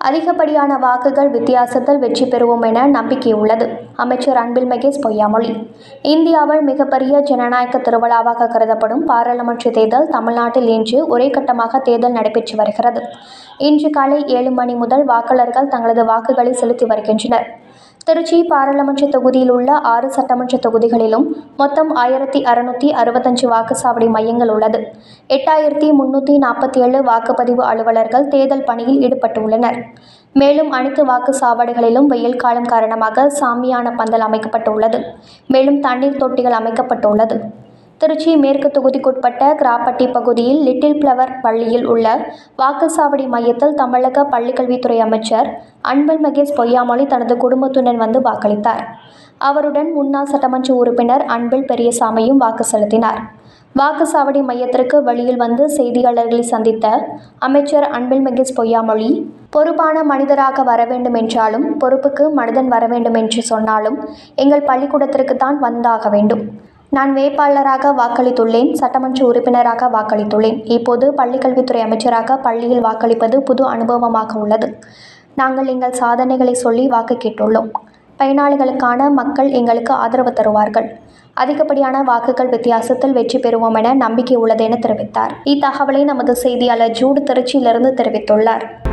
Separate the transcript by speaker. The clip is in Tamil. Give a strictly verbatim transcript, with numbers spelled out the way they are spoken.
Speaker 1: அதிகப்படியான வாக்குகள் வித்தியாசத்தில் வெற்றி பெறுவோம் என நம்பிக்கை உள்ளது. அமைச்சர் அன்பில் மகேஷ் பொய்யாமொழி. இந்தியாவில் மிகப்பெரிய ஜனநாயக திருவிழாவாக கருதப்படும் பாராளுமன்ற தேர்தல் தமிழ்நாட்டில் இன்று ஒரே கட்டமாக தேர்தல் நடைபெற்று வருகிறது. இன்று காலை ஏழு மணி முதல் வாக்காளர்கள் தங்களது வாக்குகளை செலுத்தி வருகின்றனர். திருச்சி பாராளுமன்ற தொகுதியில் உள்ள ஆறு சட்டமன்ற தொகுதிகளிலும் மொத்தம் ஆயிரத்தி அறுநூற்றி அறுபத்தஞ்சு வாக்குச்சாவடி மையங்கள் உள்ளது. எட்டாயிரத்தி முன்னூற்றி நாற்பத்தி ஏழு வாக்குப்பதிவு அலுவலர்கள் தேர்தல் பணியில் ஈடுபட்டுள்ளனர். மேலும் அனைத்து வாக்குச்சாவடிகளிலும் வெயில் காலம் காரணமாக சாமியான பந்தல் அமைக்கப்பட்டுள்ளது. மேலும் தண்ணீர் தொட்டிகள் அமைக்கப்பட்டுள்ளது. திருச்சி மேற்கு தொகுதிக்குட்பட்ட கிராப்பட்டி பகுதியில் லிட்டில் பிளவர் பள்ளியில் உள்ள வாக்குச்சாவடி மையத்தில் தமிழக பள்ளிக்கல்வித்துறை அமைச்சர் அன்பில் மகேஷ் பொய்யாமொழி தனது குடும்பத்துடன் வந்து வாக்களித்தார். அவருடன் முன்னாள் சட்டமன்ற உறுப்பினர் அன்பில் பெரியசாமியும் வாக்கு செலுத்தினார். வாக்குச்சாவடி மையத்திற்கு வெளியில் வந்து செய்தியாளர்களை சந்தித்த அமைச்சர் அன்பில் மகேஷ் பொய்யாமொழி, பொறுப்பான மனிதராக வர வேண்டும் என்றாலும், பொறுப்புக்கு மனிதன் வர வேண்டும் என்று சொன்னாலும் எங்கள் பள்ளிக்கூடத்திற்கு தான் வந்தாக வேண்டும். நான் வேட்பாளராக வாக்களித்துள்ளேன். சட்டமன்ற உறுப்பினராக வாக்களித்துள்ளேன். இப்போது பள்ளிக்கல்வித்துறை அமைச்சராக பள்ளியில் வாக்களிப்பது புது அனுபவமாக உள்ளது. நாங்கள் எங்கள் சாதனைகளை சொல்லி வாக்கு கேட்டுள்ளோம். பயனாளிகளுக்கான மக்கள் எங்களுக்கு ஆதரவு தருவார்கள். அதிகப்படியான வாக்குகள் வித்தியாசத்தில் வெற்றி பெறுவோம் என நம்பிக்கை உள்ளது என தெரிவித்தார். இத்தகவலை நமது செய்தியாளர் ஜூட் திருச்சியிலிருந்து தெரிவித்துள்ளார்.